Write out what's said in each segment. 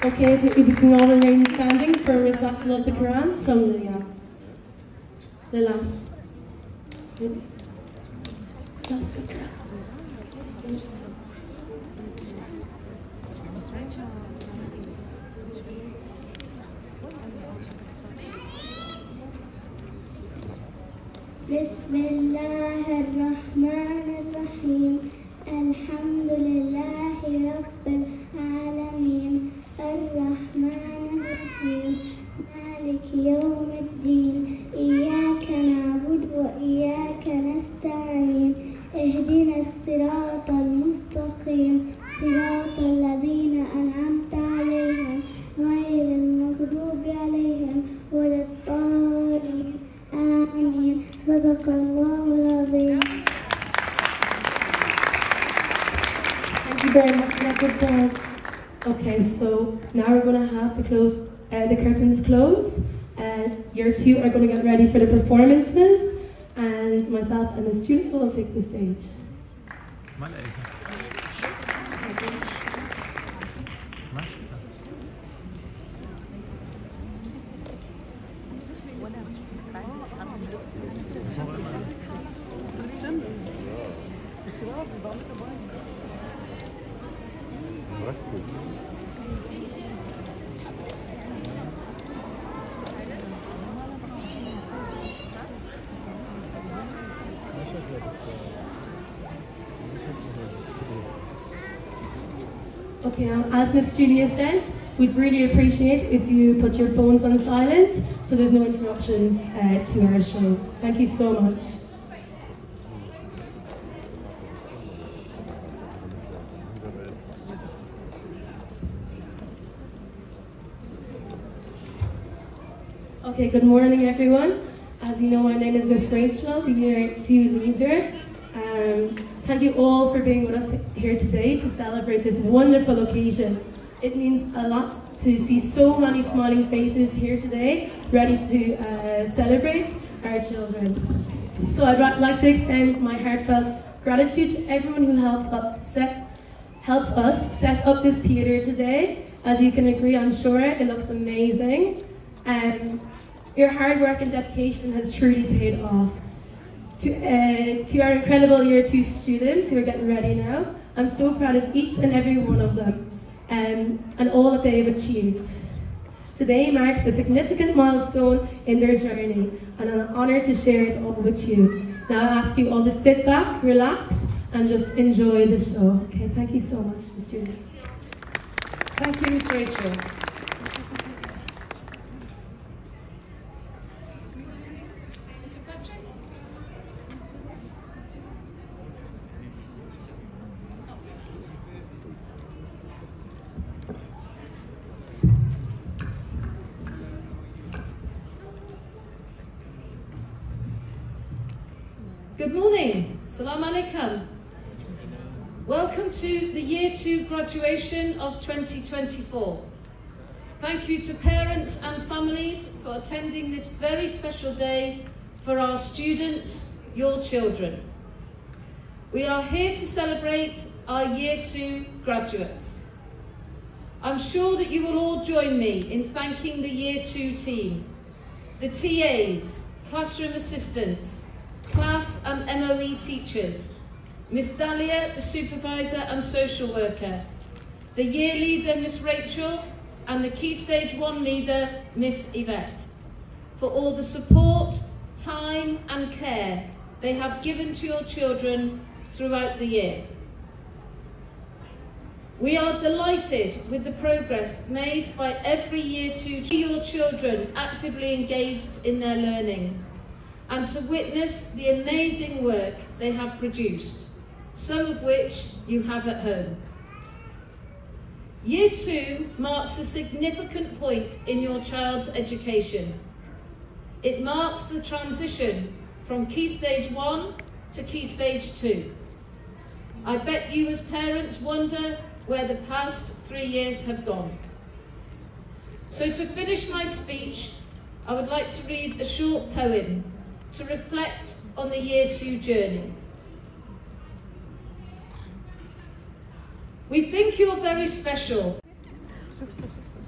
Okay, if we can all remain standing for recital of the Quran from the last Quran. Bismillahirrahmanirrahim. Alhamdulillahi Rabbil Alameen. Ar-Rahmanir-Rahim. Maliki Yawmiddin. Iyyaka na'budu wa iyyaka nasta'in. Ihdina as-siratal mustaqim. Siratal ladhina an'amta 'alayhim. Ghayril maghdubi 'alayhim waladdallin. Ameen. Sadaqallahul Azim. Thank you very much for that good job. Okay, so now we're going to have the curtains close. Year 2 are going to get ready for the performances, and myself and Miss Julia will take the stage. Okay, as Miss Julia said, we'd really appreciate if you put your phones on silent so there's no interruptions to our shows. Thank you so much. Okay, good morning everyone. As you know, my name is Miss Rachel, the Year 2 leader. Thank you all for being with us here today to celebrate this wonderful occasion. It means a lot to see so many smiling faces here today, ready to celebrate our children. So I'd like to extend my heartfelt gratitude to everyone who helped us set up this theatre today. As you can agree, I'm sure it looks amazing. Your hard work and dedication has truly paid off. To our incredible Year 2 students who are getting ready now, I'm so proud of each and every one of them and all that they have achieved. Today marks a significant milestone in their journey, and I'm honoured to share it all with you. Now I ask you all to sit back, relax, and just enjoy the show. Okay, thank you so much, Ms. Julie. Thank you, Ms. Rachel. Good morning, Salam Alaikum. Welcome to the Year 2 graduation of 2024. Thank you to parents and families for attending this very special day for our students, your children. We are here to celebrate our Year 2 graduates. I'm sure that you will all join me in thanking the Year 2 team, the TAs, classroom assistants, class and MOE teachers, Miss Dahlia, the supervisor and social worker, the year leader, Miss Rachel, and the Key Stage 1 leader, Miss Yvette, for all the support, time and care they have given to your children throughout the year. We are delighted with the progress made by every Year 2 to your children actively engaged in their learning, and to witness the amazing work they have produced, some of which you have at home. Year 2 marks a significant point in your child's education. It marks the transition from Key Stage 1 to Key Stage 2. I bet you as parents wonder where the past 3 years have gone. So to finish my speech, I would like to read a short poem to reflect on the Year 2 journey. We think you're very special.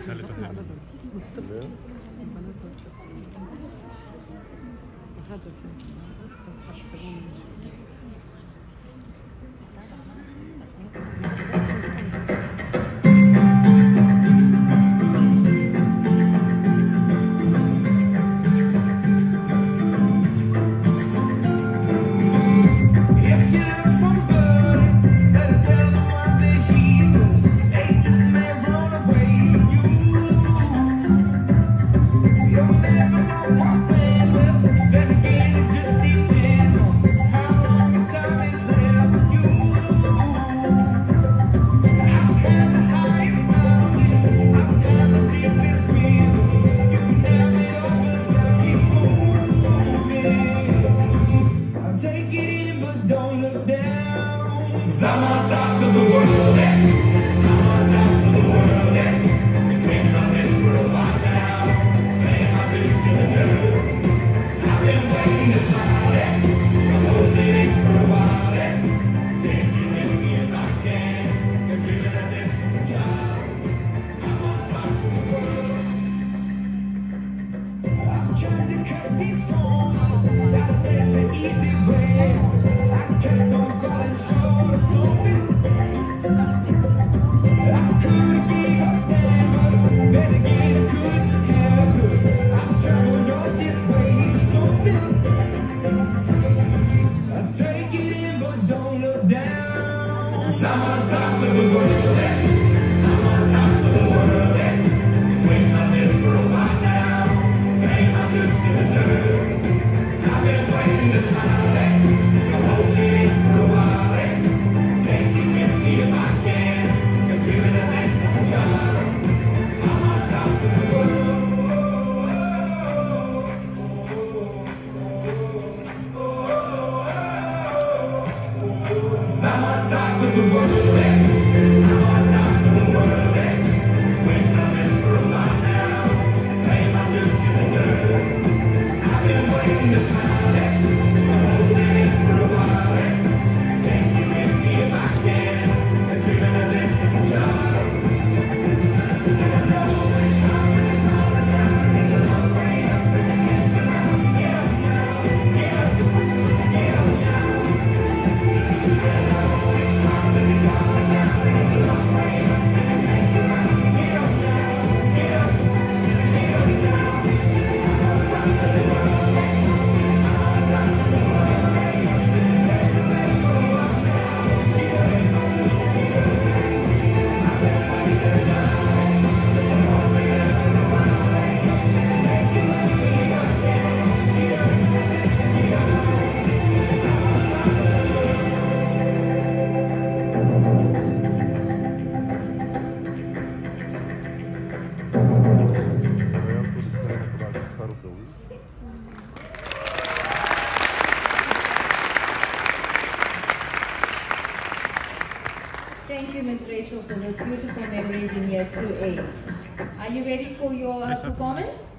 Thank you, Ms. Rachel, for those beautiful memories in year 2A. Are you ready for your performance?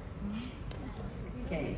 Okay.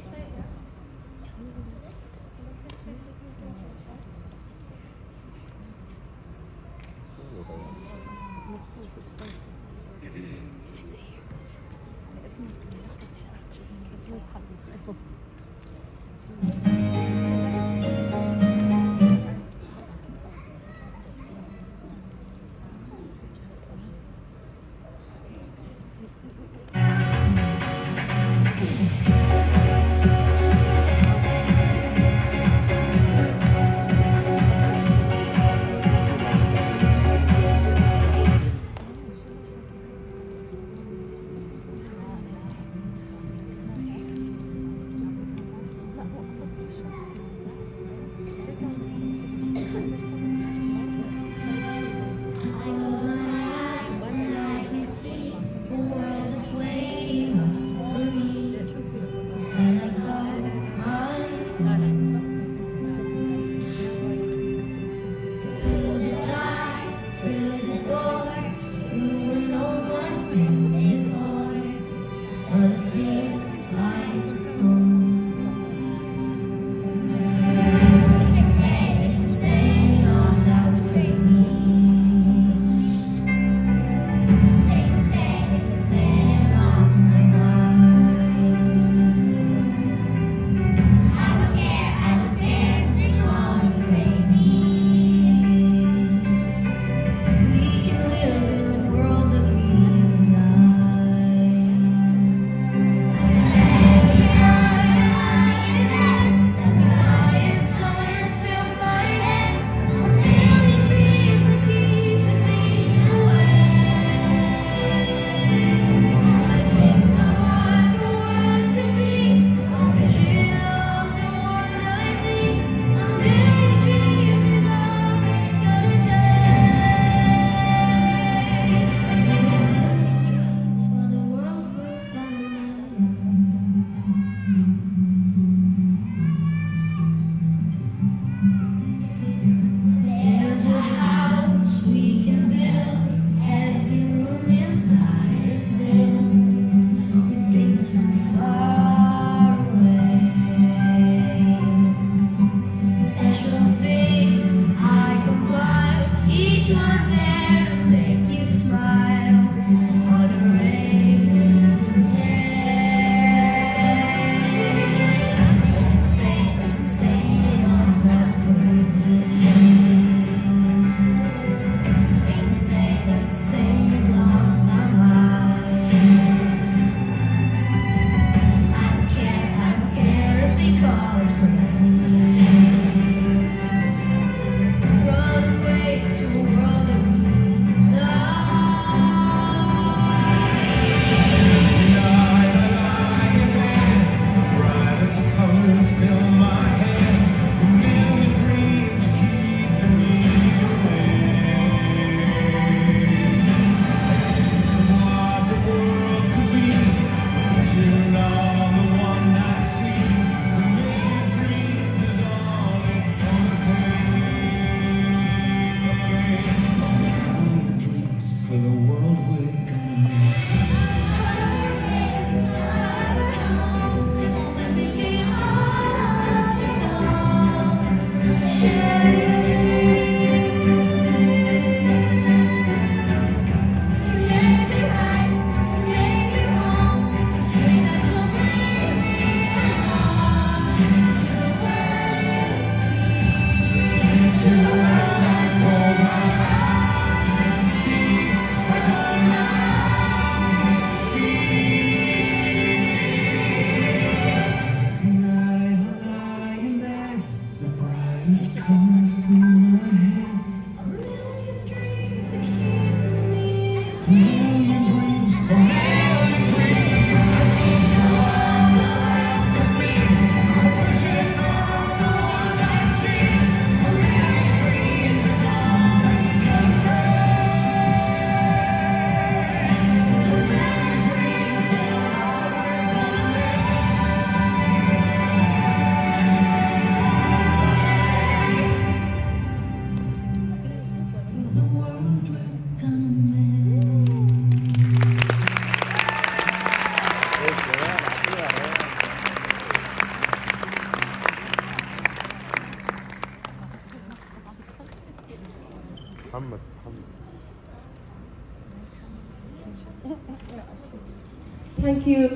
Thank you.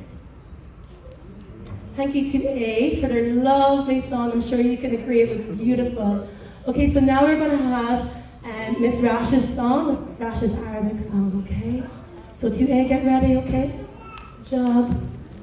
Thank you to A for their lovely song. I'm sure you can agree it was beautiful. Okay, so now we're going to have Miss Rash's song, Miss Rash's Arabic song, okay? So to A, get ready, okay? Good job.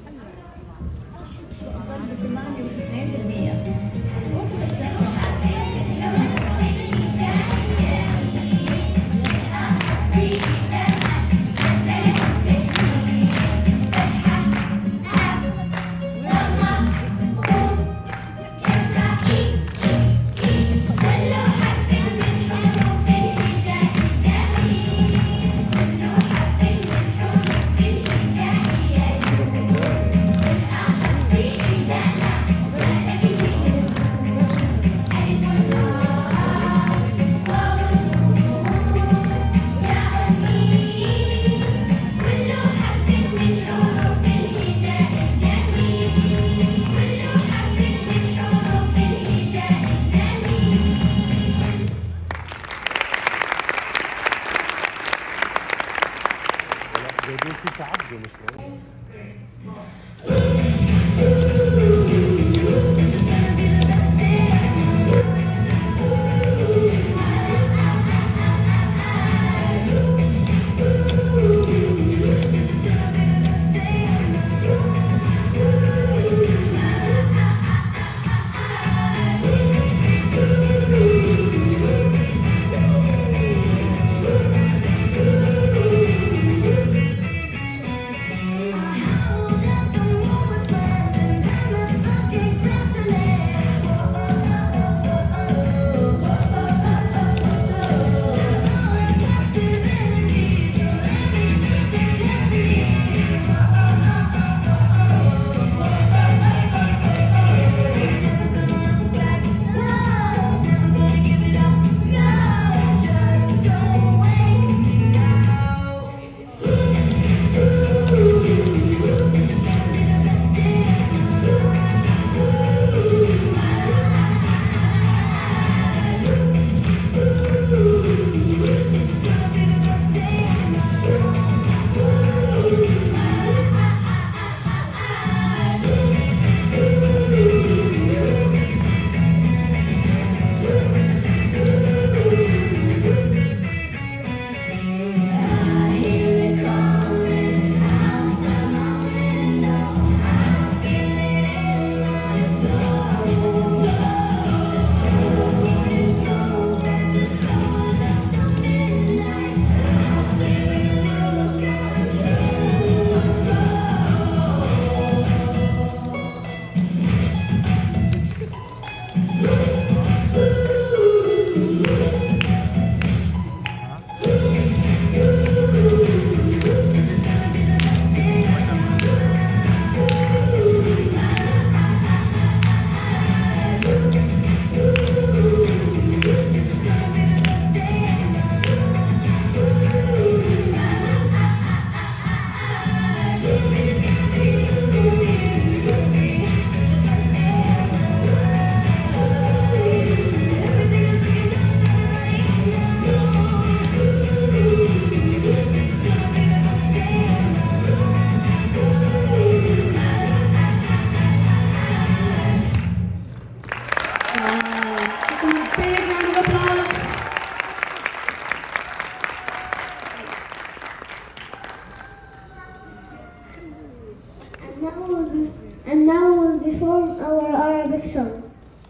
And now we'll perform our Arabic song.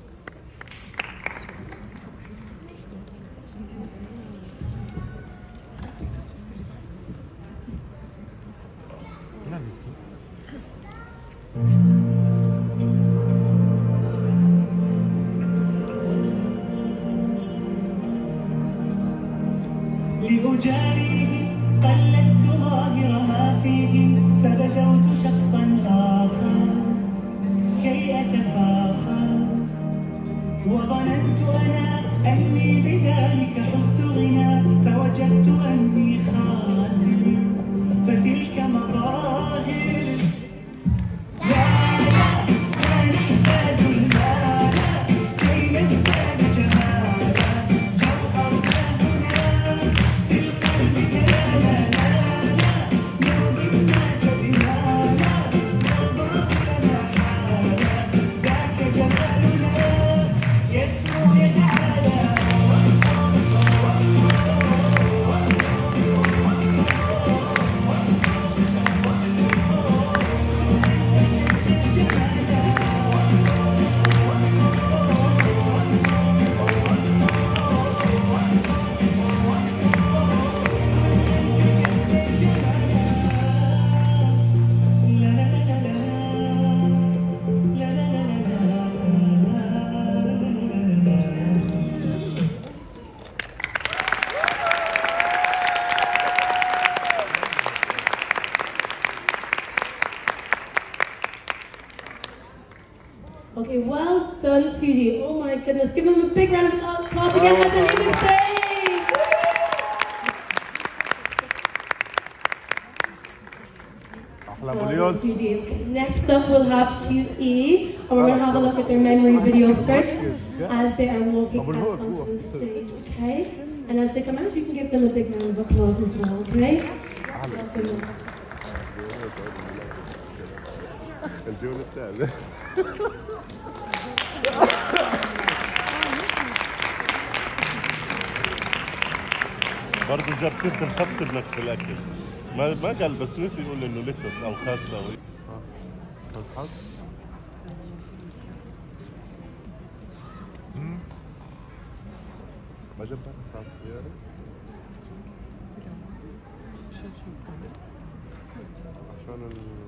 لأجاريهم قلدت ظاهر ما فيهم فبدوت شخصا آخر كي أتفاخر وظننت أنا أني بذلك حزت غنى فوجدت أني خاسر فتلك مظاهر Okay, well done, Tuji. Oh my goodness, give him a big round of applause again as they leave the stage. Well done, Tuji. Okay, next up, we'll have 2E, and we're going to have a look at their memories video first as they are walking out onto the stage, okay? And as they come out, you can give them a big round of applause as well, okay? Welcome. برضه جاب سيرة الخس ابنك في الأكل. ما قال بس نسي يقول إنه لتس أو خس أو ما جاب خس يعني. عشان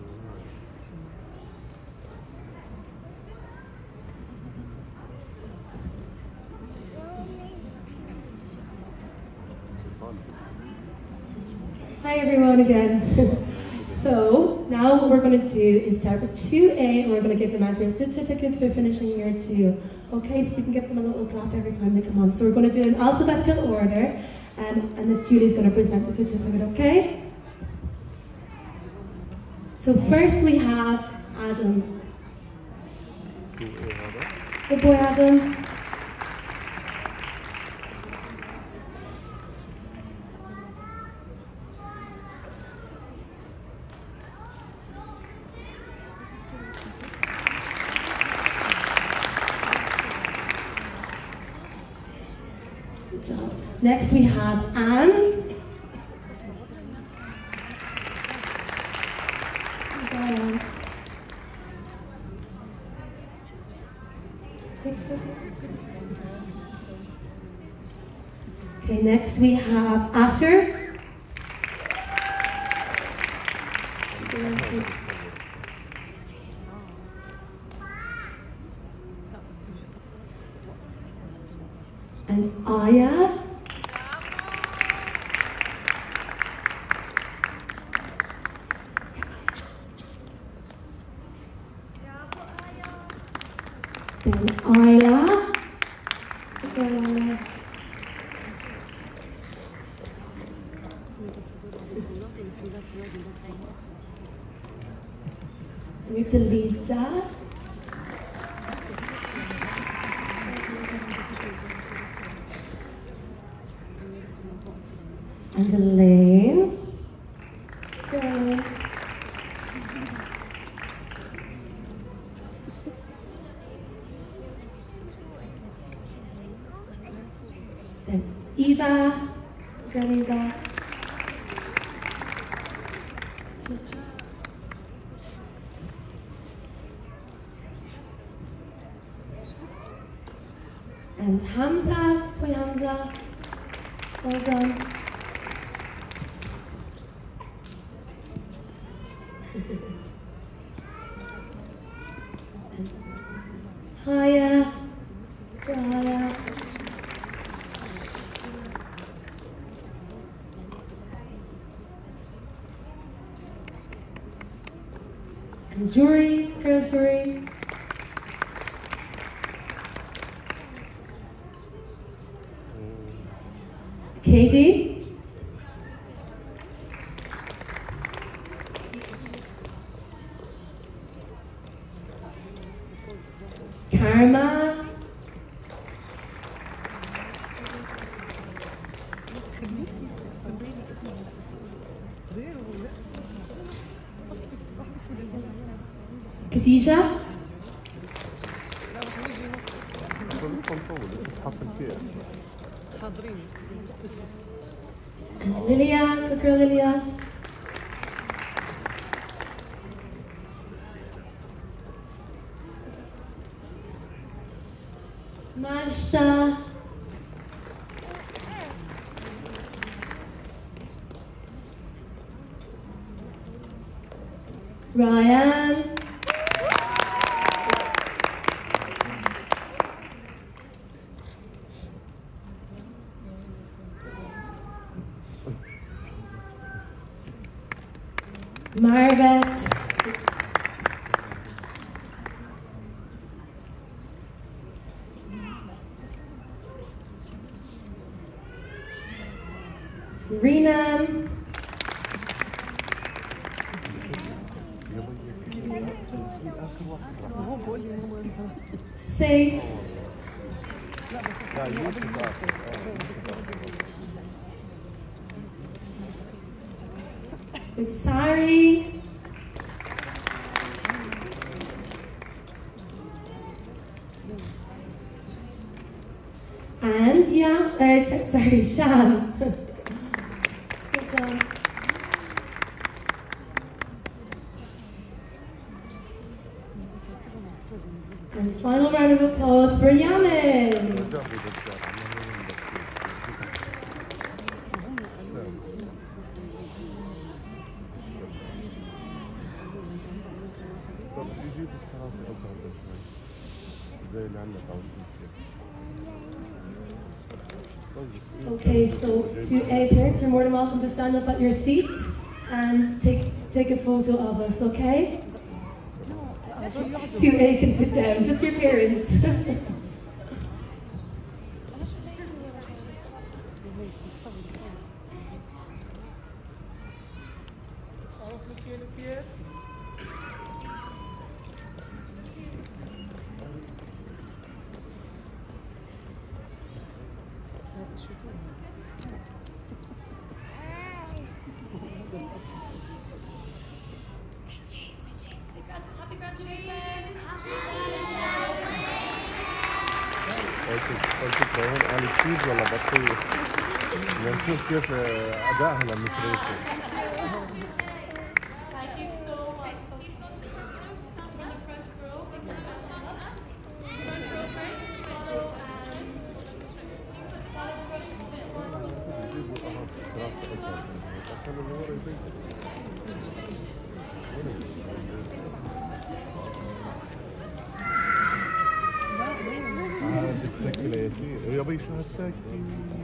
Hi everyone again. So now what we're going to do is start with 2A and we're going to give them out their certificates for finishing year 2. Okay, so we can give them a little clap every time they come on. So we're going to do it in alphabetical order and Miss Julie's going to present the certificate, okay? So first we have Adam. Good boy, Adam. Good job. Next we have Anne. Okay, next we have Asser. And Aya. Then Ayla. We have Delita. And Elaine. Good. Then Eva. Good, Eva. And Hamza. Boy, Hamza. Well done. Haya. Good, Haya. And Juri, girls Juri. Katie. Karma. Khadija. And Lilia, good girl Lilia. Majda. Ryan. Marvet. safe, sorry, and yeah, sorry, Sham. Let's go, Sham. And final round of applause for Yamin. Okay, so 2A parents, you're more than welcome to stand up at your seat and take a photo of us, okay? 2A can sit down, just your parents. Happy graduation! قلت كمان قال كتير ولا بطيء؟ نشوف كيف أدائها للمصرية. Thank you so much. People in the front row, stand in the front row. Stand up. Front row first. بتسكي لياسين يا بي شو هالسكي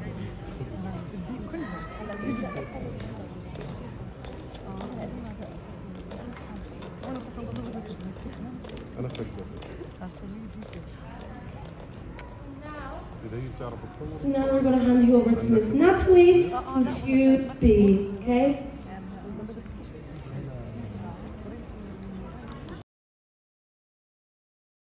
انا سكت So now we're going to hand you over to Miss Natalie from 2B, okay?